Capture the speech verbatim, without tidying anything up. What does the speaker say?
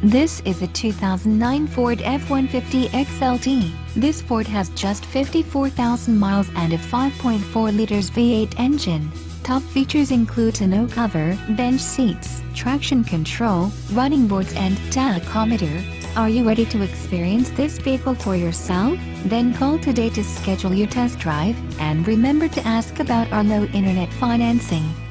This is a two thousand nine Ford F one fifty X L T. This Ford has just fifty-four thousand miles and a five point four liters V eight engine. Top features include tonneau cover, bench seats, traction control, running boards and tachometer. Are you ready to experience this vehicle for yourself? Then call today to schedule your test drive, and remember to ask about our low internet financing.